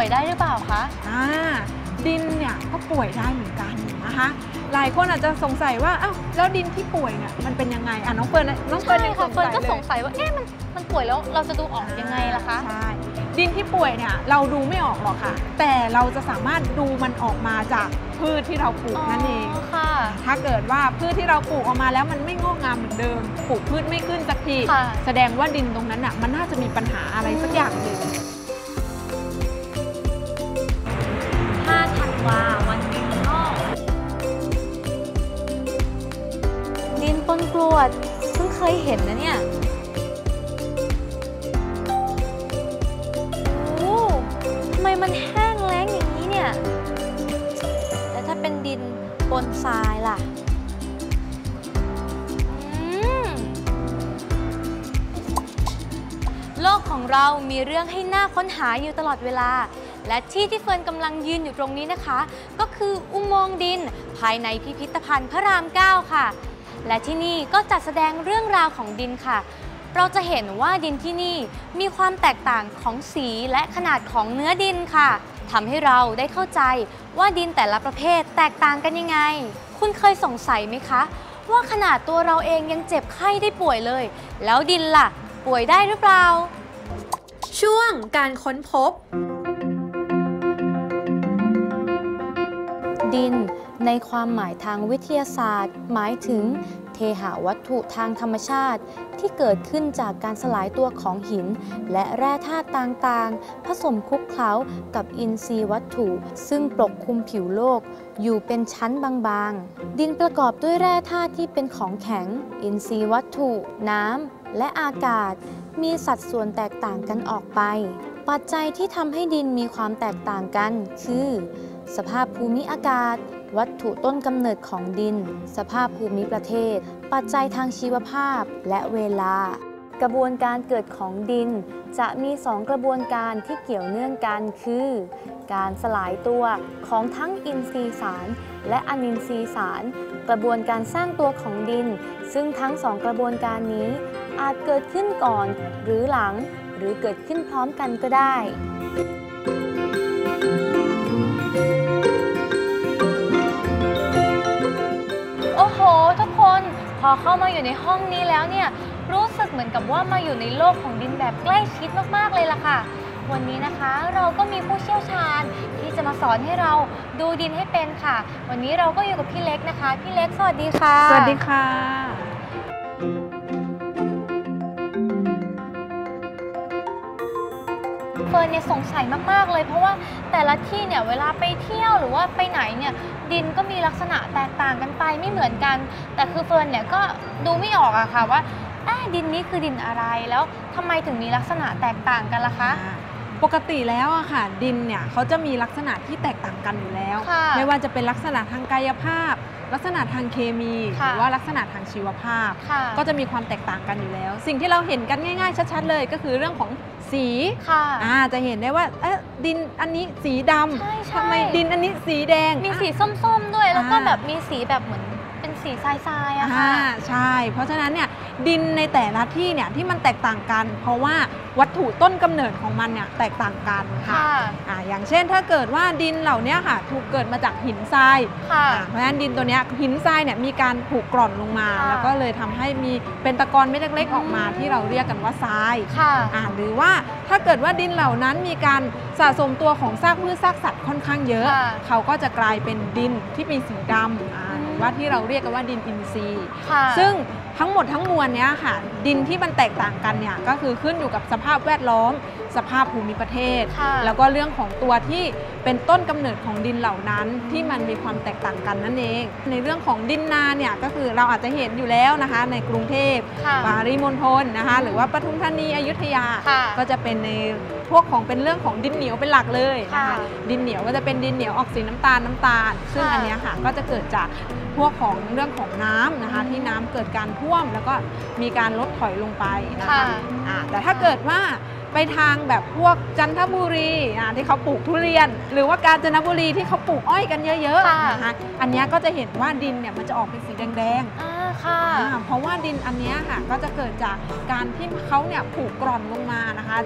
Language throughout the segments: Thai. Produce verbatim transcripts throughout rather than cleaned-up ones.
วยได้หรือเปล่าคะอ่าดินเนี่ยก็ป่วยได้เหมือนกันนะคะหลายคนอาจจะสงสัยว่าอ้าวแล้วดินที่ป่วยเนี่ยมันเป็นยังไงอ่ะน้องเฟิร์นน้องเฟิร์นยังสงสัยเลยก็สงสัยว่าเอ๊ะมันมันป่วยแล้วเราจะดูออกยังไงล่ะคะใช่ดินที่ป่วยเนี่ยเราดูไม่ออกหรอกค่ะแต่เราจะสามารถดูมันออกมาจากพืชที่เราปลูกนั่นเองค่ะถ้าเกิดว่าพืชที่เราปลูกออกมาแล้วมันไม่งอกงามเหมือนเดิมปลูกพืชไม่ขึ้นสักทีแสดงว่าดินตรงนั้นน่ะมันน่าจะมีปัญหาอะไรสักอย่างหนึ่งห้าธันวาวันดินงอกดินปนกรวดเพิ่งเคยเห็นนะเนี่ยโอ้ทำไมมันแห้งแล้งอย่างนี้เนี่ยแล้วถ้าเป็นดินปนทรายล่ะโลกของเรามีเรื่องให้น่าค้นหาอยู่ตลอดเวลาและที่ที่เฟิร์นกำลังยืนอยู่ตรงนี้นะคะก็คืออุโมงค์ดินภายในพิพิธภัณฑ์พระรามเก้าค่ะและที่นี่ก็จัดแสดงเรื่องราวของดินค่ะเราจะเห็นว่าดินที่นี่มีความแตกต่างของสีและขนาดของเนื้อดินค่ะทำให้เราได้เข้าใจว่าดินแต่ละประเภทแตกต่างกันยังไงคุณเคยสงสัยไหมคะว่าขนาดตัวเราเองยังเจ็บไข้ได้ป่วยเลยแล้วดินล่ะป่วยได้หรือเปล่าช่วงการค้นพบดินในความหมายทางวิทยาศาสตร์หมายถึงเทหะวัตถุทางธรรมชาติที่เกิดขึ้นจากการสลายตัวของหินและแร่ธาตุต่างๆผสมคลุกเคล้ากับอินทรีย์วัตถุซึ่งปกคลุมผิวโลกอยู่เป็นชั้นบางๆดินประกอบด้วยแร่ธาตุที่เป็นของแข็งอินทรีย์วัตถุน้ำและอากาศมีสัดส่วนแตกต่างกันออกไปปัจจัยที่ทำให้ดินมีความแตกต่างกันคือสภาพภูมิอากาศวัตถุต้นกำเนิดของดินสภาพภูมิประเทศปัจจัยทางชีวภาพและเวลากระบวนการเกิดของดินจะมีสองกระบวนการที่เกี่ยวเนื่องกันคือการสลายตัวของทั้งอินทรีย์สารและอนินทรีย์สารกระบวนการสร้างตัวของดินซึ่งทั้งสองกระบวนการนี้อาจเกิดขึ้นก่อนหรือหลังหรือเกิดขึ้นพร้อมกันก็ได้โอ้โหทุกคนพอเข้ามาอยู่ในห้องนี้แล้วเนี่ยรู้สึกเหมือนกับว่ามาอยู่ในโลกของดินแบบใกล้ชิดมากๆเลยล่ะค่ะวันนี้นะคะเราก็มีผู้เชี่ยวชาญที่จะมาสอนให้เราดูดินให้เป็นค่ะวันนี้เราก็อยู่กับพี่เล็กนะคะพี่เล็กสวัสดีค่ะสวัสดีค่ะเฟิร์นเนี่ยสงสัยมากๆเลยเพราะว่าแต่ละที่เนี่ยเวลาไปเที่ยวหรือว่าไปไหนเนี่ยดินก็มีลักษณะแตกต่างกันไปไม่เหมือนกันแต่คือเฟิร์นเนี่ยก็ดูไม่ออกอะค่ะว่าดินนี้คือดินอะไรแล้วทำไมถึงมีลักษณะแตกต่างกันล่ะคะปกติแล้วอะค่ะดินเนี่ยเขาจะมีลักษณะที่แตกต่างกันอยู่แล้วไม่ว่าจะเป็นลักษณะทางกายภาพลักษณะทางเคมีหรือว่าลักษณะทางชีวภาพก็จะมีความแตกต่างกันอยู่แล้วสิ่งที่เราเห็นกันง่ายๆชัดๆเลยก็คือเรื่องของสีอ่าจะเห็นได้ว่าดินอันนี้สีดำทำไมดินอันนี้สีแดงมีสีส้มๆด้วยแล้วก็แบบมีสีแบบเหมือนเป็นสีทรายๆอะค่ะใช่เพราะฉะนั้นเนี่ยดินในแต่ละที่เนี่ยที่มันแตกต่างกันเพราะว่าวัตถุต้นกำเนิดของมันเนี่ยแตกต่างกันค่ะอ่าอย่างเช่นถ้าเกิดว่าดินเหล่านี้ค่ะถูกเกิดมาจากหินทรายเพราะฉะนั้นดินตัวนี้หินทรายเนี่ยมีการผุกร่อนลงมาแล้วก็เลยทำให้มีเป็นตะกอนเม็ดเล็กๆออกมาที่เราเรียกกันว่าทรายอ่าหรือว่าถ้าเกิดว่าดินเหล่านั้นมีการสะสมตัวของซากพืชซากสัตว์ค่อนข้างเยอะเขาก็จะกลายเป็นดินที่มีสีดำว่าที่เราเรียกกันว่าดินอินทรีย์ซึ่งทั้งหมดทั้งมวลเนี้ยค่ะดินที่มันแตกต่างกันเนี่ยก็คือขึ้นอยู่กับสภาพแวดล้อมสภาพภูมิประเทศแล้วก็เรื่องของตัวที่เป็นต้นกำเนิดของดินเหล่านั้นที่มันมีความแตกต่างกันนั่นเองในเรื่องของดินนาเนี่ยก็คือเราอาจจะเห็นอยู่แล้วนะคะในกรุงเทพปริมณฑลนะคะหรือว่าปทุมธานีอยุธยาก็จะเป็นในพวกของเป็นเรื่องของดินเหนียวเป็นหลักเลยนะคะดินเหนียวก็จะเป็นดินเหนียวออกสีน้ำตาลน้ำตาลซึ่งอันนี้ค่ะก็จะเกิดจากพวกของเรื่องของน้ำนะคะที่น้ำเกิดการท่วมแล้วก็มีการลดถอยลงไปนะคะแต่ถ้าเกิดว่าไปทางแบบพวกจันทบุรีที่เขาปลูกทุเรียนหรือว่ากาญจนบุรีที่เขาปลูกอ้อยกันเยอะๆนะคะอันนี้ก็จะเห็นว่าดินเนี่ยมันจะออกเป็นสีแดงๆเพราะว่าดินอันนี้ค่ะก็จะเกิดจากการที่เขาเนี่ยผุกร่อนลงมานะคะจาก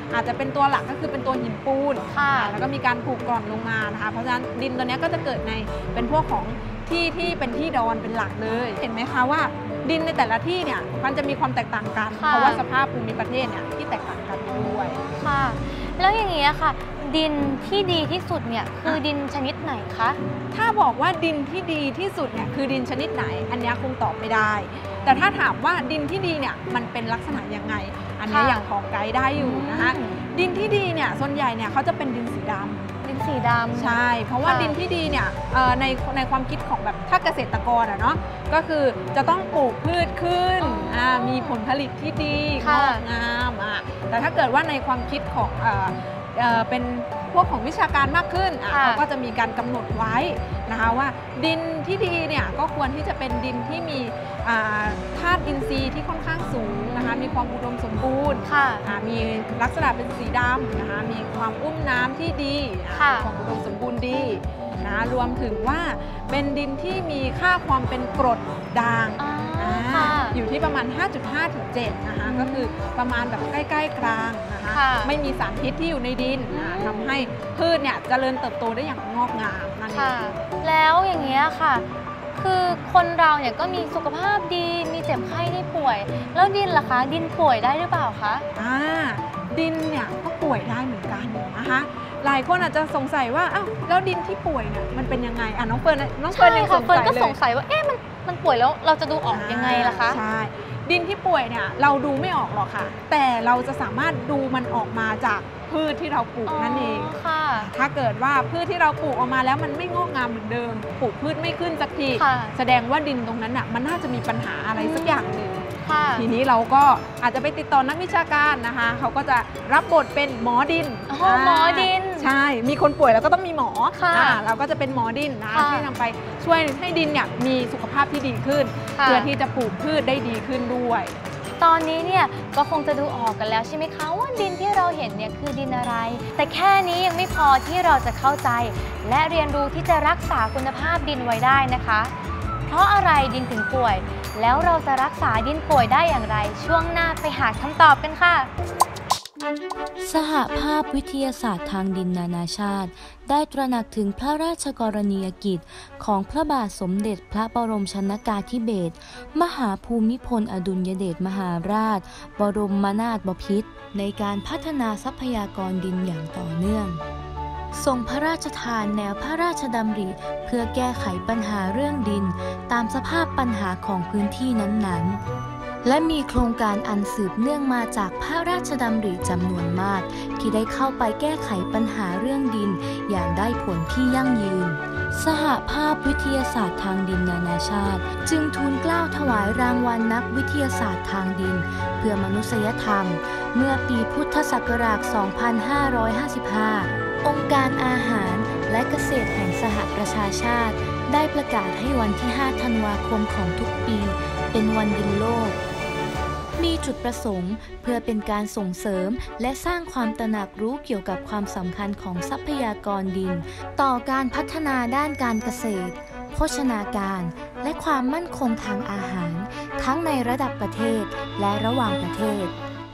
อาจจะเป็นตัวหลักก็คือเป็นตัวหินปูนค่ะแล้วก็มีการปลูกกร่อนลงมานะคะเพราะฉะนั้นดินตัวนี้ก็จะเกิดในเป็นพวกของที่ที่เป็นที่ดอนเป็นหลักเลยเห็นไหมคะว่าดินในแต่ละที่เนี่ยมันจะมีความแตกต่างกันเพราะว่าสภาพภูมิประเทศเนี่ยที่แตกต่างกันด้วยค่ะแล้วอย่างนี้ค่ะดินที่ดีที่สุดเนี่ยคือดินชนิดไหนคะถ้าบอกว่าดินที่ดีที่สุดเนี่ยคือดินชนิดไหนอันนี้คงตอบไม่ได้แต่ถ้าถามว่าดินที่ดีเนี่ยมันเป็นลักษณะยังไงอันนี้อย่างของไกด์ได้อยู่นะคะดินที่ดีเนี่ยส่วนใหญ่เนี่ยเขาจะเป็นดินสีดำดินสีดำใช่เพราะว่าดินที่ดีเนี่ยในในความคิดของแบบถ้าเกษตรกรอะเนาะก็คือจะต้องปลูกพืชขึ้นมีผลผลิตที่ดีงอกงามอ่ะแต่ถ้าเกิดว่าในความคิดของเป็นพวกของวิชาการมากขึ้นเขาก็จะมีการกำหนดไว้นะคะว่าดินที่ดีเนี่ยก็ควรที่จะเป็นดินที่มีธาตุอินทรีย์ที่ค่อนข้างสูงนะคะมีความอุดมสมบูรณ์มีลักษณะเป็นสีดำนะคะมีความอุ้มน้ำที่ดีความอุดมสมบูรณ์ดีนะรวมถึงว่าเป็นดินที่มีค่าความเป็นกรดด่างอยู่ที่ประมาณ ห้าจุดห้า ถึง เจ็ด นะคะก็คือประมาณแบบใกล้ๆกลางนะคะไม่มีสารพิษที่อยู่ในดินนะทำให้พืชเนี่ยเจริญเติบโตได้อย่างงอกงามนั่นเองแล้วอย่างเงี้ยค่ะคือคนเราเนี่ยก็มีสุขภาพดีมีเจ็บไข้ได้ป่วยแล้วดินล่ะคะดินป่วยได้หรือเปล่าคะอ่าดินเนี่ยก็ป่วยได้เหมือนกันนะคะหลายคนอาจจะสงสัยว่าอ้าวแล้วดินที่ป่วยเนี่ยมันเป็นยังไงอ่ะน้องเฟิร์นน้องเฟิร์นยังสงสัยเลยก็สงสัยว่าเอ๊ะมันมันป่วยแล้วเราจะดูออกยังไงล่ะคะใช่ดินที่ป่วยเนี่ยเราดูไม่ออกหรอกค่ะแต่เราจะสามารถดูมันออกมาจากพืชที่เราปลูกนั่นเองถ้าเกิดว่าพืชที่เราปลูกออกมาแล้วมันไม่งอกงามเหมือนเดิมปลูกพืชไม่ขึ้นสักทีแสดงว่าดินตรงนั้นน่ะมันน่าจะมีปัญหาอะไรสักอย่างหนึ่งทีนี้เราก็อาจจะไปติดต่อนักวิชาการนะคะเขาก็จะรับบทเป็นหมอดินหมอดินใช่มีคนป่วยแล้วก็ต้องมีหมอเราก็จะเป็นหมอดินนะที่นำไปช่วยให้ดินเนี่ยมีสุขภาพที่ดีขึ้นเพื่อที่จะปลูกพืชได้ดีขึ้นด้วยตอนนี้เนี่ยก็คงจะดูออกกันแล้วใช่ไหมคะว่าดินที่เราเห็นเนี่ยคือดินอะไรแต่แค่นี้ยังไม่พอที่เราจะเข้าใจและเรียนรู้ที่จะรักษาคุณภาพดินไว้ได้นะคะเพราะอะไรดินถึงป่วยแล้วเราจะรักษาดินป่วยได้อย่างไรช่วงหน้าไปหาคำตอบกันค่ะสหภาพวิทยาศาสตร์ทางดินนานาชาติได้ตระหนักถึงพระราชกรณียกิจของพระบาทสมเด็จพระบรมชนกาธิเบศรมหาภูมิพลอดุลยเดชมหาราชบรมนาถบพิตรในการพัฒนาทรัพยากรดินอย่างต่อเนื่องทรงพระราชทานแนวพระราชดำริเพื่อแก้ไขปัญหาเรื่องดินตามสภาพปัญหาของพื้นที่นั้นๆและมีโครงการอันสืบเนื่องมาจากพระราชดำริจำนวนมากที่ได้เข้าไปแก้ไขปัญหาเรื่องดินอย่างได้ผลที่ยั่งยืนสหภาพวิทยาศาสตร์ทางดินนานาชาติจึงทูลเกล้าถวายรางวัลนักวิทยาศาสตร์ทางดินเพื่อมนุษยธรรมเมื่อปีพุทธศักราช สองพันห้าร้อยห้าสิบห้า องค์การอาหารและเกษตรแห่งสหประชาชาติได้ประกาศให้วันที่ ห้า ธันวาคมของทุกปีเป็นวันดินโลกมีจุดประสงค์เพื่อเป็นการส่งเสริมและสร้างความตระหนักรู้เกี่ยวกับความสำคัญของทรัพยากรดินต่อการพัฒนาด้านการเกษตรโภชนาการและความมั่นคงทางอาหารทั้งในระดับประเทศและระหว่างประเทศ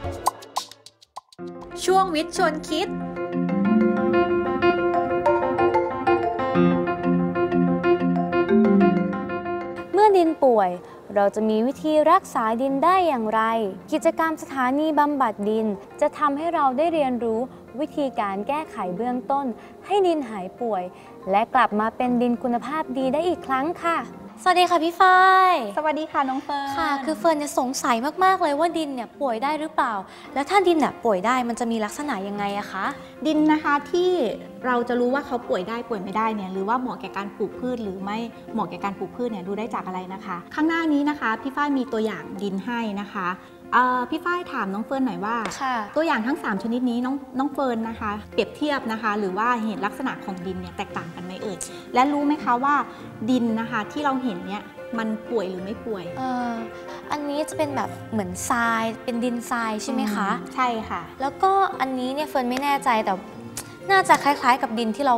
ช่วงวิทย์ชวนคิดเมื่อดินป่วยเราจะมีวิธีรักษาดินได้อย่างไรกิจกรรมสถานีบำบัดดินจะทำให้เราได้เรียนรู้วิธีการแก้ไขเบื้องต้นให้ดินหายป่วยและกลับมาเป็นดินคุณภาพดีได้อีกครั้งค่ะสวัสดีค่ะพี่ฝ้ายสวัสดีค่ะน้องเฟิร์นค่ะคือเฟิร์นจะสงสัยมากๆเลยว่าดินเนี่ยป่วยได้หรือเปล่าแล้วถ้าดินเนี่ยป่วยได้มันจะมีลักษณะยังไงอะคะดินนะคะที่เราจะรู้ว่าเขาป่วยได้ป่วยไม่ได้เนี่ยหรือว่าเหมาะแก่การปลูกพืชหรือไม่เหมาะแก่การปลูกพืชเนี่ยดูได้จากอะไรนะคะข้างหน้านี้นะคะพี่ฝ้ายมีตัวอย่างดินให้นะคะพี่ฝ้ายถามน้องเฟิร์นหน่อยว่าตัวอย่างทั้งสามชนิดนี้น้องน้องเฟิร์นนะคะเปรียบเทียบนะคะหรือว่าเห็นลักษณะของดินเนี่ยแตกต่างกันไหมเอ่ยและรู้ไหมคะว่าดินนะคะที่เราเห็นเนี่ยมันป่วยหรือไม่ป่วยเอออันนี้จะเป็นแบบเหมือนทรายเป็นดินทรายใช่ไหมคะใช่ค่ะแล้วก็อันนี้เนี่ยเฟิร์นไม่แน่ใจแต่น่าจะคล้ายๆกับดินที่เรา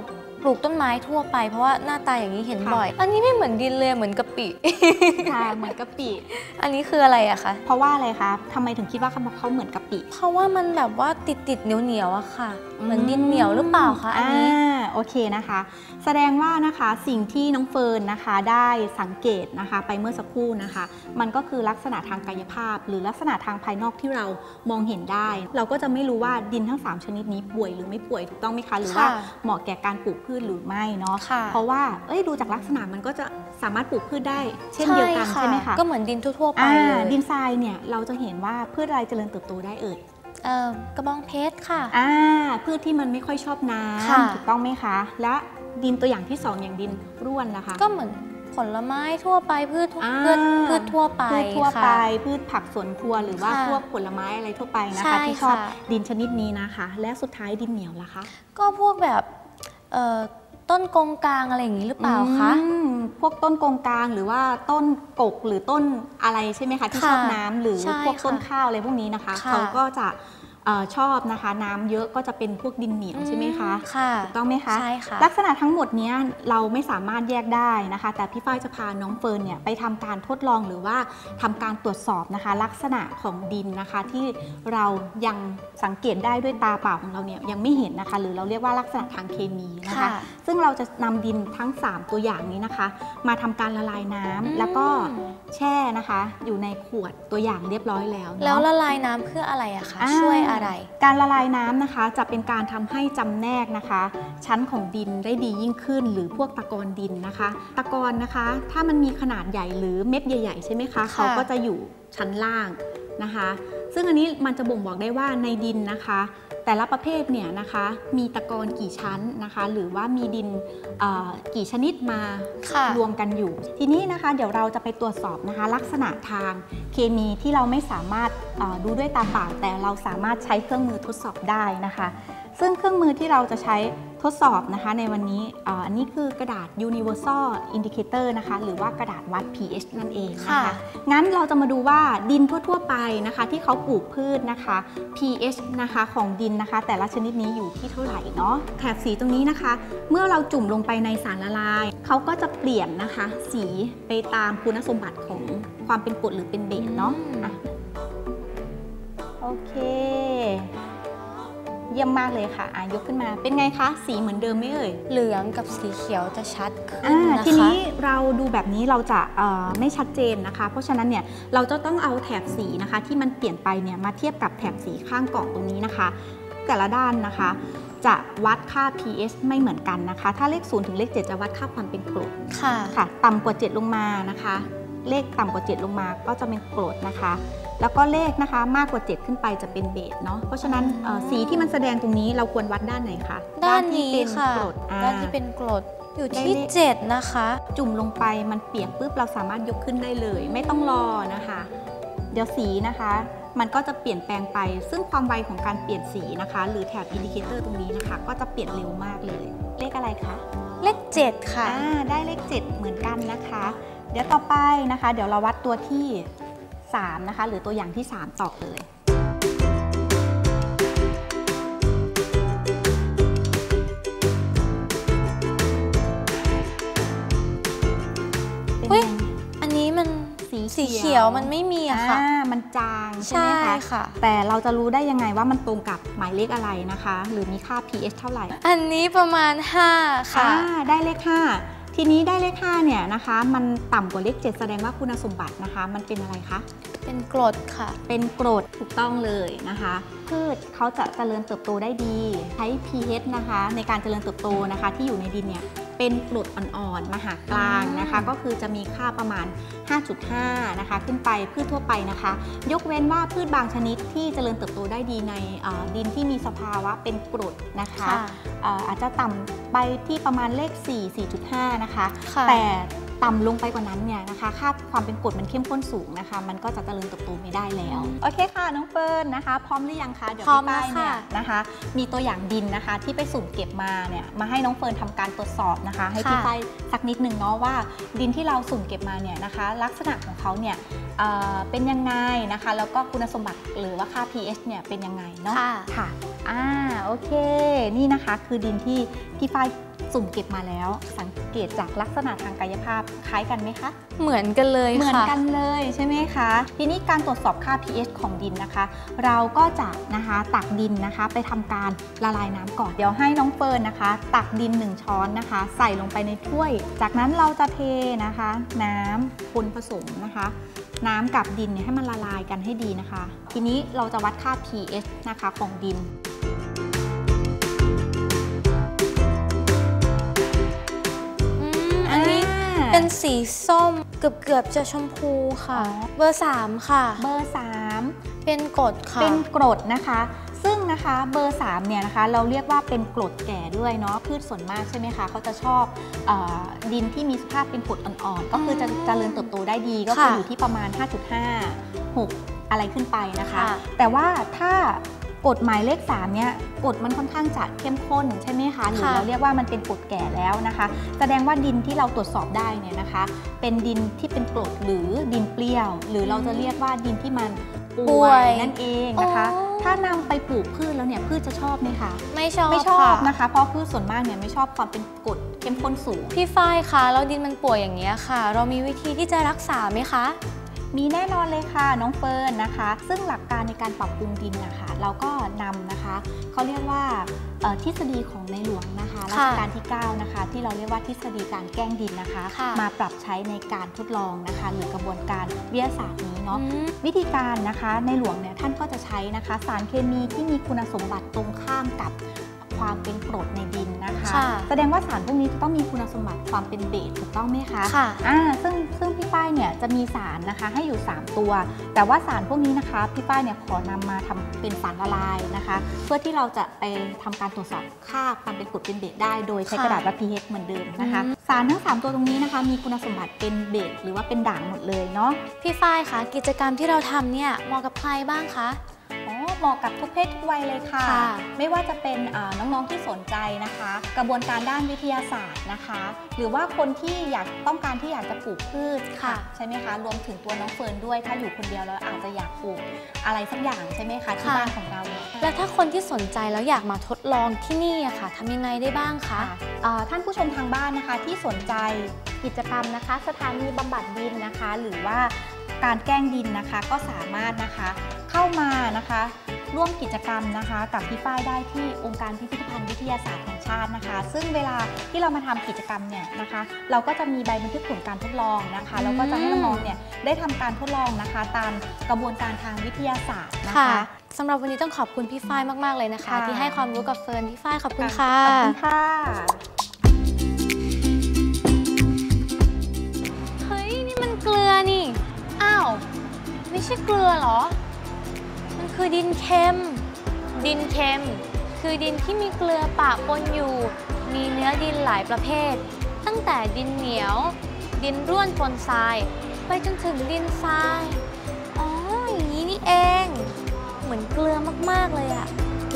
ปลูกต้นไม้ทั่วไปเพราะว่าหน้าตาอย่างนี้เห็นบ่อยอันนี้ไม่เหมือนดินเลยเหมือนกะปิค่ะเหมือนกะปิอันนี้คืออะไรอะคะเพราะว่าอะไรคะทำไมถึงคิดว่าเขาเหมือนกะปิเพราะว่ามันแบบว่าติดติดเหนียวเหนียวอะค่ะเหมือนดินเหนียวหรือเปล่าคะอันนี้โอเคนะคะแสดงว่านะคะสิ่งที่น้องเฟิร์นนะคะได้สังเกตนะคะไปเมื่อสักครู่นะคะมันก็คือลักษณะทางกายภาพหรือลักษณะทางภายนอกที่เรามองเห็นได้เราก็จะไม่รู้ว่าดินทั้งสามชนิดนี้ป่วยหรือไม่ป่วยถูกต้องไหมคะหรือว่าเหมาะแก่การปลูกพืชหรือไม่เนาะเพราะว่าเอ้ยดูจากลักษณะมันก็จะสามารถปลูกพืชได้เช่นเดียวกันใช่ไหมคะก็เหมือนดินทั่วๆไปเลยดินทรายเนี่ยเราจะเห็นว่าพืชอะไรเจริญเติบโตได้เอ่ยเอ่อกระบองเพชรค่ะอ่าพืชที่มันไม่ค่อยชอบน้ำถูกต้องไหมคะและดินตัวอย่างที่สองอย่างดินร่วนนะคะก็เหมือนผลไม้ทั่วไปพืชพืชพืชทั่วไปพืชทั่วไปพืชผักสวนครัวหรือว่าพวกผลไม้อะไรทั่วไปนะคะที่ชอบดินชนิดนี้นะคะและสุดท้ายดินเหนียวล่ะคะก็พวกแบบต้นกงกลางอะไรอย่างนี้หรือเปล่าคะพวกต้นกงกลางหรือว่าต้นกกหรือต้นอะไรใช่ไหมคะที่ชอบน้ำหรือพวกต้นข้าวอะไรพวกนี้นะคะเขาก็จะชอบนะคะน้ำเยอะก็จะเป็นพวกดินเหนียวใช่ไหมคะถูกต้องไหมคะใช่ค่ะลักษณะทั้งหมดนี้เราไม่สามารถแยกได้นะคะแต่พี่ฝ้ายจะพาน้องเฟิร์นเนี่ยไปทำการทดลองหรือว่าทำการตรวจสอบนะคะลักษณะของดินนะคะที่เรายังสังเกตได้ด้วยตาเปล่าของเราเนี่ยยังไม่เห็นนะคะหรือเราเรียกว่าลักษณะทางเคมีนะคะซึ่งเราจะนำดินทั้งสามตัวอย่างนี้นะคะมาทำการละลายน้ำแล้วก็แช่นะคะอยู่ในขวดตัวอย่างเรียบร้อยแล้วแล้วละลายน้ำเพื่ออะไรอะคะช่วยอะไรการละลายน้ำนะคะจะเป็นการทำให้จำแนกนะคะชั้นของดินได้ดียิ่งขึ้นหรือพวกตะกอนดินนะคะตะกอนนะคะถ้ามันมีขนาดใหญ่หรือเม็ดใหญ่ๆใช่ไหมคะเขาก็จะอยู่ชั้นล่างนะคะซึ่งอันนี้มันจะบ่งบอกได้ว่าในดินนะคะแต่ละประเภทเนี่ยนะคะมีตะกอนกี่ชั้นนะคะหรือว่ามีดินกี่ชนิดมารวมกันอยู่ทีนี้นะคะเดี๋ยวเราจะไปตรวจสอบนะคะลักษณะทางเคมีที่เราไม่สามารถดูด้วยตาเปล่าแต่เราสามารถใช้เครื่องมือทดสอบได้นะคะซึ่งเครื่องมือที่เราจะใช้ทดสอบนะคะในวันนี้อันนี้คือกระดาษ Universal Indicator นะคะหรือว่ากระดาษวัด pH นั่นเองนะคะงั้นเราจะมาดูว่าดินทั่วๆไปนะคะที่เขาปลูกพืชนะคะ pH นะคะของดินนะคะแต่ละชนิดนี้อยู่ที่เท่าไหร่เนาะแถบสีตรงนี้นะคะเมื่อเราจุ่มลงไปในสารละลายเขาก็จะเปลี่ยนนะคะสีไปตามคุณสมบัติของความเป็นกรดหรือเป็นเบสเนาะโอเคเยี่ยมมากเลยค่ะยกขึ้นมาเป็นไงคะสีเหมือนเดิมไหมเอ่ยเหลืองกับสีเขียวจะชัดขึ้นนะคะทีนี้เราดูแบบนี้เราจะไม่ชัดเจนนะคะเพราะฉะนั้นเนี่ยเราจะต้องเอาแถบสีนะคะที่มันเปลี่ยนไปเนี่ยมาเทียบกับแถบสีข้างกล่องตรงนี้นะคะแต่ละด้านนะคะจะวัดค่า pH ไม่เหมือนกันนะคะถ้าเลขศูนย์ถึงเลขเจ็ดจะวัดค่าความเป็นกรดค่ะค่ะต่ำกว่าเจ็ดลงมานะคะเลขต่ำกว่าเจ็ดลงมาก็จะเป็นกรดนะคะแล้วก็เลขนะคะมากกว่าเจ็ดขึ้นไปจะเป็นเบสเนาะเพราะฉะนั้นสีที่มันแสดงตรงนี้เราควรวัดด้านไหนคะด้านนี้ค่ะด้านที่เป็นกรดอยู่ที่เจ็ดนะคะจุ่มลงไปมันเปียกปุ๊บเราสามารถยกขึ้นได้เลยไม่ต้องรอนะคะเดี๋ยวสีนะคะมันก็จะเปลี่ยนแปลงไปซึ่งความไวของการเปลี่ยนสีนะคะหรือแถบอินดิเคเตอร์ตรงนี้นะคะก็จะเปลี่ยนเร็วมากเลยเลขอะไรคะเลขเจ็ดค่ะได้เลขเจ็ดเหมือนกันนะคะเดี๋ยวต่อไปนะคะเดี๋ยวเราวัดตัวที่สามนะคะหรือตัวอย่างที่สามต่อเลยเฮ้ยอันนี้มันสีสีเขียวมันไม่มีอะค่ะมันจางใช่ไหมคะแต่เราจะรู้ได้ยังไงว่ามันตรงกับหมายเลขอะไรนะคะหรือมีค่า pH เท่าไหร่อันนี้ประมาณห้าค่ะได้เลขห้าทีนี้ได้เลขห้าเนี่ยนะคะมันต่ำกว่าเลขเจ็ดแสดงว่าคุณสมบัตินะคะมันเป็นอะไรคะเป็นกรดค่ะเป็นกรดถูกต้องเลยนะคะพืชเขาจะเจริญเติบโตได้ดีใช้ pH นะคะในการเจริญเติบโตนะคะที่อยู่ในดินเนี่ยเป็นกรดอ่อนๆมหากลางนะคะก็คือจะมีค่าประมาณ ห้าจุดห้า นะคะขึ้นไปพืชทั่วไปนะคะยกเว้นว่าพืชบางชนิดที่เจริญเติบโตได้ดีในดินที่มีสภาวะเป็นกรดนะคะอาจจะต่ำไปที่ประมาณเลขสี่ สี่จุดห้า นะคะแต่ต่ำลงไปกว่านั้นเนี่ยนะคะค่าความเป็นกรดมันเข้มข้นสูงนะคะมันก็จะเจริญเติบโตไม่ได้แล้วโอเคค่ะน้องเฟิร์นนะคะพร้อมหรือยังคะเดี๋ยวพี่ป้ายเนี่ยนะคะมีตัวอย่างดินนะคะที่ไปสุ่มเก็บมาเนี่ยมาให้น้องเฟิร์นทำการตรวจสอบนะคะให้พี่ป้ายสักนิดนึงเนาะว่าดินที่เราสุ่มเก็บมาเนี่ยนะคะลักษณะของเขาเนี่ยเป็นยังไงนะคะแล้วก็คุณสมบัติหรือว่าค่า pH เนี่ยเป็นยังไงเนาะค่ะอ่าโอเคนี่นะคะคือดินที่พี่ฝ้ายสุ่มเก็บมาแล้วสังเกตจากลักษณะทางกายภาพคล้ายกันไหมคะเหมือนกันเลยค่ะเหมือนกันเลยใช่ไหมคะทีนี้การตรวจสอบค่า พี เอช ของดินนะคะ เราก็จะนะคะตักดินนะคะไปทำการละลายน้ำก่อนเดี๋ยวให้น้องเฟิร์นนะคะ ตักดินหนึ่งช้อนนะคะ ใส่ลงไปในถ้วยจากนั้นเราจะเทนะคะ น้ำคนผสมนะคะ น้ำกับดินเนี่ยให้มันละลายกันให้ดีนะคะ ทีนี้เราจะวัดค่า พี เอช นะคะของดินอันนี้เป็นสีส้มเกือบเกือบจะชมพูค่ะเบอร์สามค่ะเบอร์สามเป็นกรดค่ะเป็นกรดนะคะซึ่งนะคะเบอร์สามเนี่ยนะคะเราเรียกว่าเป็นกรดแก่ด้วยเนาะพืชส่วนมากใช่ไหมคะเขาจะชอบอดินที่มีสภาพเป็นกรดอ่อนๆก็คือจะเจริญเติบโตได้ดีก็คืออยู่ที่ประมาณ ห้าจุดห้า หก อะไรขึ้นไปนะคะแต่ว่าถ้ากรดหมายเลขสามเนี่ยกรดมันค่อนข้างจะเข้มข้นใช่ไหมคะหรือเราเรียกว่ามันเป็นกรดแก่แล้วนะคะแสดงว่าดินที่เราตรวจสอบได้เนี่ยนะคะเป็นดินที่เป็นกรดหรือดินเปรี้ยวหรือเราจะเรียกว่าดินที่มันป่วยนั่นเองนะคะถ้านำไปปลูกพืชแล้วเนี่ยพืชจะชอบไหมคะไม่ชอบไม่ชอบนะคะเพราะพืชส่วนมากเนี่ยไม่ชอบความเป็นกรดเข้มข้นสูงพี่ฝ้ายคะแล้วดินมันป่วยอย่างนี้ค่ะเรามีวิธีที่จะรักษาไหมคะมีแน่นอนเลยค่ะน้องเฟิร์นนะคะซึ่งหลักการในการปรับปรุงดินนะคะเราก็นำนะคะเขาเรียกว่าทฤษฎีของในหลวงนะคะรัชกาลที่เก้านะคะที่เราเรียกว่าทฤษฎีการแกล้งดินนะคะมาปรับใช้ในการทดลองนะคะหรือกระบวนการวิทยาศาสตร์นี้เนาะวิธีการนะคะในหลวงเนี่ยท่านก็จะใช้นะคะสารเคมีที่มีคุณสมบัติตรงข้ามกับความเป็นกรดในดินนะคะแสดงว่าสารพวกนี้จะต้องมีคุณสมบัติความเป็นเบสถูกต้องไหมคะค่ะอ่าซึ่งซึ่งพี่ป้ายเนี่ยจะมีสารนะคะให้อยู่สามตัวแต่ว่าสารพวกนี้นะคะพี่ป้ายเนี่ยขอนำมาทำเป็นสารละลายนะคะเพื่อที่เราจะไปทำการตรวจสอบค่าความเป็นกรดเป็นเบสได้โดยใช้กระดาษวัด พี เอช เหมือนเดิมนะคะสารทั้งสามตัวตรงนี้นะคะมีคุณสมบัติเป็นเบสหรือว่าเป็นด่างหมดเลยเนาะพี่ฝ้ายคะกิจกรรมที่เราทำเนี่ยเหมาะกับใครบ้างคะเหมาะกับทุกเพศทุกวัยเลยค่ะไม่ว่าจะเป็นน้องๆที่สนใจนะคะกระบวนการด้านวิทยาศาสตร์นะคะหรือว่าคนที่อยากต้องการที่อยากจะปลูกพืชค่ะใช่ไหมคะรวมถึงตัวน้องเฟิร์นด้วยถ้าอยู่คนเดียวแล้วอาจจะอยากปลูกอะไรสักอย่างใช่ไหมคะที่บ้านของเราแล้วถ้าคนที่สนใจแล้วอยากมาทดลองที่นี่อะค่ะทำยังไงได้บ้างคะท่านผู้ชมทางบ้านนะคะที่สนใจกิจกรรมนะคะสถานีบำบัดดินนะคะหรือว่าการแกล้งดินนะคะก็สามารถนะคะเข้ามานะคะร่วมกิจกรรมนะคะกับพี่ฝ้ายได้ที่องค์การพิพิธภัณฑ์วิทยาศาสตร์แห่งชาตินะคะซึ่งเวลาที่เรามาทำกิจกรรมเนี่ยนะคะเราก็จะมีใบบันทึกผลการทดลองนะคะแล้วก็จะให้น้องๆเนี่ยได้ทำการทดลองนะคะตามกระบวนการทางวิทยาศาสตร์นะคะสำหรับวันนี้ต้องขอบคุณพี่ฝ้ายมากๆเลยนะคะที่ให้ความรู้กับเฟิร์นพี่ฝ้ายขอบคุณค่ะขอบคุณค่ะเฮ้ยนี่มันเกลือนี่อ้าวไม่ใช่เกลือเหรอมันคือดินเค็มดินเค็มคือดินที่มีเกลือปะปนอยู่มีเนื้อดินหลายประเภทตั้งแต่ดินเหนียวดินร่วนปนทรายไปจนถึงดินทรายอ๋ออย่างนี้นี่เองเหมือนเกลือมากๆเลยอะ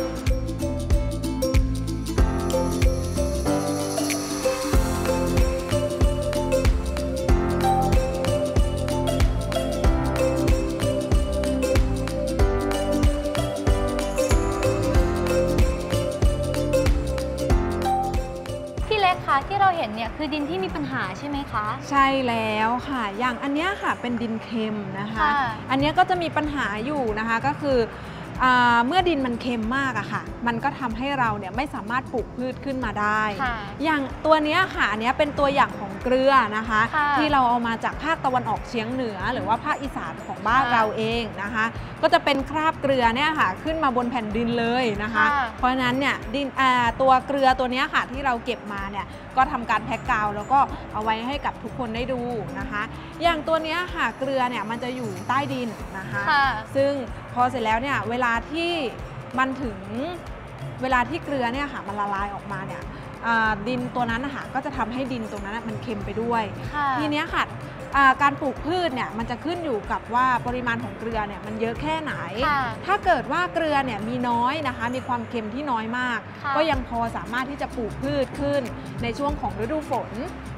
ที่เราเห็นเนี่ยคือดินที่มีปัญหาใช่ไหมคะใช่แล้วค่ะอย่างอันนี้ค่ะเป็นดินเค็มนะคะอันนี้ก็จะมีปัญหาอยู่นะคะก็คือเมื่อดินมันเค็มมากอะค่ะมันก็ทำให้เราเนี่ยไม่สามารถปลูกพืชขึ้นมาได้อย่างตัวนี้ค่ะอันนี้เป็นตัวอย่างของเกลือนะคะที่เราเอามาจากภาคตะวันออกเฉียงเหนือหรือว่าภาคอีสานของบ้านเราเองนะคะก็จะเป็นคราบเกลือเนี่ยค่ะขึ้นมาบนแผ่นดินเลยนะคะเพราะฉะนั้นเนี่ยดินตัวเกลือตัวนี้ค่ะที่เราเก็บมาเนี่ยก็ทำการแพ็คกาวแล้วก็เอาไว้ให้กับทุกคนได้ดูนะคะอย่างตัวนี้ค่ะเกลือเนี่ยมันจะอยู่ใต้ดินนะคะซึ่งพอเสร็จแล้วเนี่ยเวลาที่มันถึงเวลาที่เกลือเนี่ยค่ะมันละลายออกมาเนี่ยดินตัวนั้นนะคะก็จะทำให้ดินตรงนั้นมันเค็มไปด้วยทีนี้ค่ะการปลูกพืชเนี่ยมันจะขึ้นอยู่กับว่าปริมาณของเกลือเนี่ยมันเยอะแค่ไหนถ้าเกิดว่าเกลือเนี่ยมีน้อยนะคะมีความเค็มที่น้อยมากก็ยังพอสามารถที่จะปลูกพืชขึ้นในช่วงของฤดูฝนพ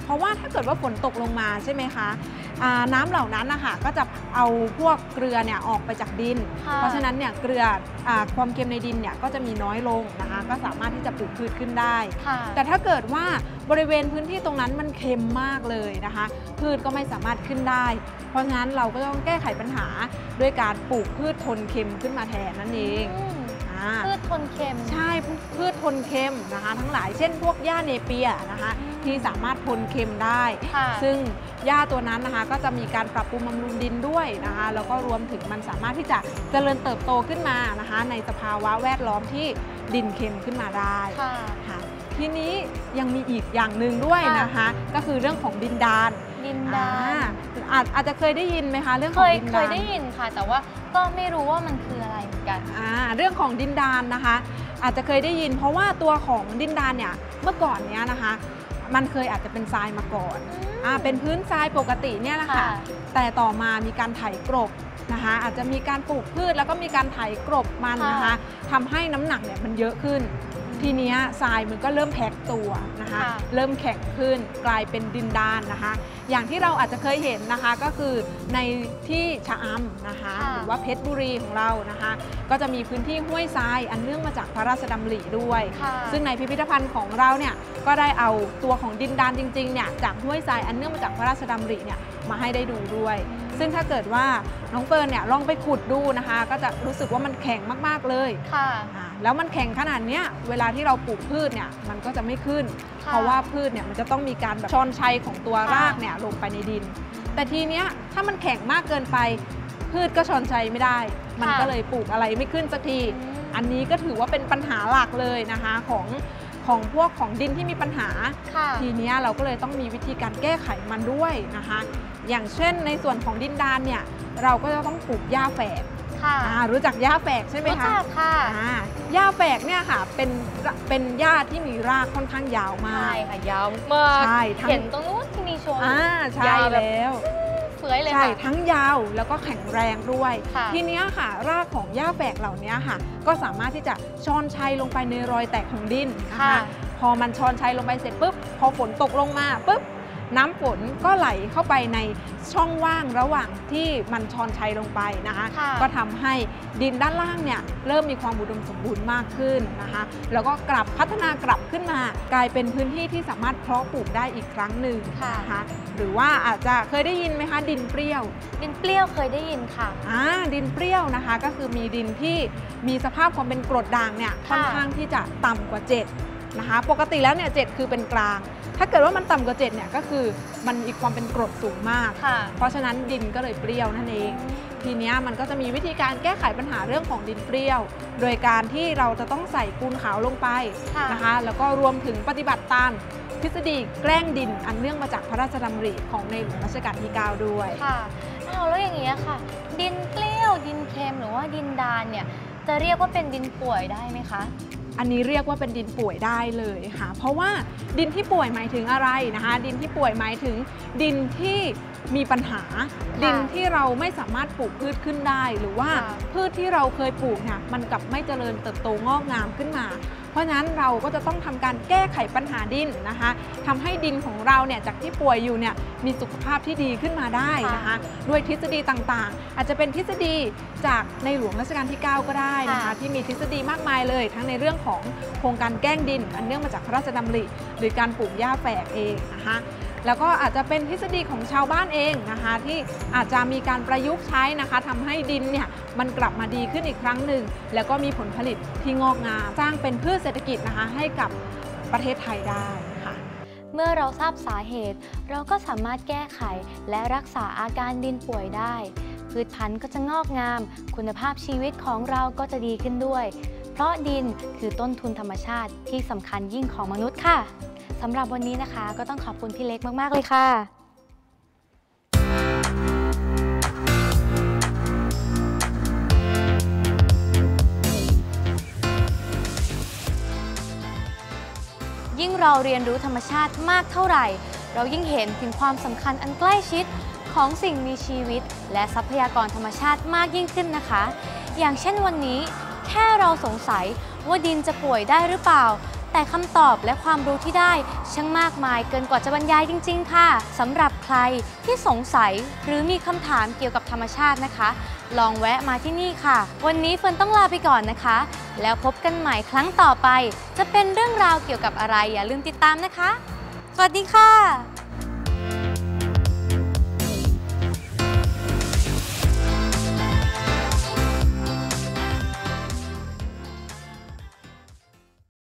ราะว่าถ้าเกิดว่าฝนตกลงมาใช่ไหมคะน้ำเหล่านั้นนะคะก็จะเอาพวกเกลือเนี่ยออกไปจากดินเพราะฉะนั้นเนี่ยเกลืออความเค็มในดินเนี่ยก็จะมีน้อยลงนะคะก็สามารถที่จะปลูกพืชขึ้นได้แต่ถ้าเกิดว่าบริเวณพื้นที่ตรงนั้นมันเค็มมากเลยนะคะพืชก็ไม่สามารถขึ้นได้เพราะฉะนั้นเราก็ต้องแก้ไขปัญหาด้วยการปลูกพืชทนเค็มขึ้นมาแทนนั่นเองพืชทนเค็มใช่พืชทนเค็มนะคะทั้งหลายเช่นพวกหญ้าเนเปียนะคะที่สามารถทนเค็มได้ซึ่งหญ้าตัวนั้นนะคะก็จะมีการปรับปรุงบำรุงดินด้วยนะคะแล้วก็รวมถึงมันสามารถที่จะเจริญเติบโตขึ้นมานะคะในสภาวะแวดล้อมที่ดินเค็มขึ้นมาได้ค่ะทีนี้ยังมีอีกอย่างหนึ่งด้วยนะคะก็คือเรื่องของดินดานดินดานอาจอาจจะเคยได้ยินไหมคะเรื่องของดินดานเคยได้ยินค่ะแต่ว่าก็ไม่รู้ว่ามันคืออะไรเหมือนกันอ่าเรื่องของดินดานนะคะอาจจะเคยได้ยินเพราะว่าตัวของดินดานเนี่ยเมื่อก่อนเนี้ยนะคะมันเคยอาจจะเป็นทรายมาก่อนอ่าเป็นพื้นทรายปกติเนี่ยแหละค่ะแต่ต่อมามีการไถกลบนะคะอาจจะมีการปลูกพืชแล้วก็มีการไถกลบมันนะคะทำให้น้ำหนักเนี่ยมันเยอะขึ้นทีนี้ทรายมันก็เริ่มแพ็คตัวนะคะเริ่มแข็งขึ้นกลายเป็นดินดานนะคะอย่างที่เราอาจจะเคยเห็นนะคะก็คือในที่ชะอำนะคะหรือว่าเพชรบุรีของเรานะคะก็จะมีพื้นที่ห้วยทรายอันเนื่องมาจากพระราชดำริด้วยซึ่งในพิพิธภัณฑ์ของเราเนี่ยก็ได้เอาตัวของดินดานจริงๆเนี่ยจากห้วยทรายอันเนื่องมาจากพระราชดำริเนี่ยมาให้ได้ดูด้วยซึ่งถ้าเกิดว่าน้องเฟิร์นเนี่ยลองไปขุดดูนะคะก็จะรู้สึกว่ามันแข็งมากๆเลยค่ะแล้วมันแข็งขนาดนี้เวลาที่เราปลูกพืชเนี่ยมันก็จะไม่ขึ้นเพราะว่าพืชเนี่ยมันจะต้องมีการแบบช้อนชัยของตัวรากเนี่ยลงไปในดินแต่ทีเนี้ยถ้ามันแข็งมากเกินไปพืชก็ช้อนชัยไม่ได้มันก็เลยปลูกอะไรไม่ขึ้นสักทีอันนี้ก็ถือว่าเป็นปัญหาหลักเลยนะคะของของพวกของดินที่มีปัญหาทีนี้เราก็เลยต้องมีวิธีการแก้ไขมันด้วยนะคะอย่างเช่นในส่วนของดินดานเนี่ยเราก็จะต้องปลูกหญ้าแฝกรู้จักหญ้าแฝกใช่ไหมคะรู้จักค่ะหญ้าแฝกเนี่ยค่ะเป็นเป็นหญ้าที่มีรากค่อนข้างยาวมากใช่ค่ะยาวมากเห็นตรงนู้นที่มีโชว์ใช่แล้วเฟื้อยเลยใช่ทั้งยาวแล้วก็แข็งแรงด้วยทีนี้ค่ะรากของหญ้าแฝกเหล่านี้ค่ะก็สามารถที่จะช้อนชัยลงไปในรอยแตกของดินนะคะพอมันช้อนชัยลงไปเสร็จปุ๊บพอฝนตกลงมาปุ๊บน้ำฝนก็ไหลเข้าไปในช่องว่างระหว่างที่มันช้อนชัยลงไปนะคะก็ทำให้ดินด้านล่างเนี่ยเริ่มมีความอุดมสมบูรณ์มากขึ้นนะคะแล้วก็กลับพัฒนากลับขึ้นมากลายเป็นพื้นที่ที่สามารถเพาะปลูกได้อีกครั้งหนึ่งนะคะหรือว่าอาจจะเคยได้ยินไหมคะดินเปรี้ยวดินเปรี้ยวเคยได้ยินค่ะอ่าดินเปรี้ยวนะคะก็คือมีดินที่มีสภาพความเป็นกรดด่างเนี่ยค่อนข้างที่จะต่ำกว่าเจ็ดนะคะปกติแล้วเนี่ยเจ็ดคือเป็นกลางถ้าเกิดว่ามันต่ำกว่าเจ็ดเนี่ยก็คือมันมีความเป็นกรดสูงมากเพราะฉะนั้นดินก็เลยเปรี้ยวนั่นเองทีนี้มันก็จะมีวิธีการแก้ไขปัญหาเรื่องของดินเปรี้ยวโดยการที่เราจะต้องใส่ปูนขาวลงไปนะคะแล้วก็รวมถึงปฏิบัติตามทฤษฎีแกล้งดินอันเนื่องมาจากพระราชดำริของในหลวงรัชกาลที่เก้าด้วยค่ะเอาแล้วอย่างนี้ค่ะดินเปรี้ยวดินเค็มหรือว่าดินดานเนี่ยจะเรียกว่าเป็นดินป่วยได้ไหมคะอันนี้เรียกว่าเป็นดินป่วยได้เลยค่ะเพราะว่าดินที่ป่วยหมายถึงอะไรนะคะดินที่ป่วยหมายถึงดินที่มีปัญหาดินที่เราไม่สามารถปลูกพืชขึ้นได้หรือว่าพืชที่เราเคยปลูกเนี่ยมันกลับไม่เจริญเติบโตงอกงามขึ้นมาเพราะฉะนั้นเราก็จะต้องทำการแก้ไขปัญหาดินนะคะทำให้ดินของเราเนี่ยจากที่ป่วยอยู่เนี่ยมีสุขภาพที่ดีขึ้นมาได้นะคะด้วยทฤษฎีต่างๆอาจจะเป็นทฤษฎีจากในหลวงรัชกาลที่เก้าก็ได้นะคะที่มีทฤษฎีมากมายเลยทั้งในเรื่องของโครงการแกล้งดินอันเนื่องมาจากพระราชดำริหรือการปลูกหญ้าแฝกเองนะคะแล้วก็อาจจะเป็นทฤษฎีของชาวบ้านเองนะคะที่อาจจะมีการประยุกต์ใช้นะคะทำให้ดินเนี่ยมันกลับมาดีขึ้นอีกครั้งหนึ่งแล้วก็มีผลผลิตที่งอกงามสร้างเป็นพืชเศรษฐกิจนะคะให้กับประเทศไทยได้ค่ะเมื่อเราทราบสาเหตุเราก็สามารถแก้ไขและรักษาอาการดินป่วยได้พืชพันธุ์ก็จะงอกงามคุณภาพชีวิตของเราก็จะดีขึ้นด้วยเพราะดินคือต้นทุนธรรมชาติที่สำคัญยิ่งของมนุษย์ค่ะสำหรับวันนี้นะคะก็ต้องขอบคุณพี่เล็กมากๆเลยค่ะยิ่งเราเรียนรู้ธรรมชาติมากเท่าไหร่เรายิ่งเห็นถึงความสำคัญอันใกล้ชิดของสิ่งมีชีวิตและทรัพยากรธรรมชาติมากยิ่งขึ้นนะคะอย่างเช่นวันนี้แค่เราสงสัยว่าดินจะป่วยได้หรือเปล่าแต่คำตอบและความรู้ที่ได้ช่างมากมายเกินกว่าจะบรรยายจริงๆค่ะสำหรับใครที่สงสัยหรือมีคำถามเกี่ยวกับธรรมชาตินะคะลองแวะมาที่นี่ค่ะวันนี้เฟิร์นต้องลาไปก่อนนะคะแล้วพบกันใหม่ครั้งต่อไปจะเป็นเรื่องราวเกี่ยวกับอะไรอย่าลืมติดตามนะคะสวัสดีค่ะ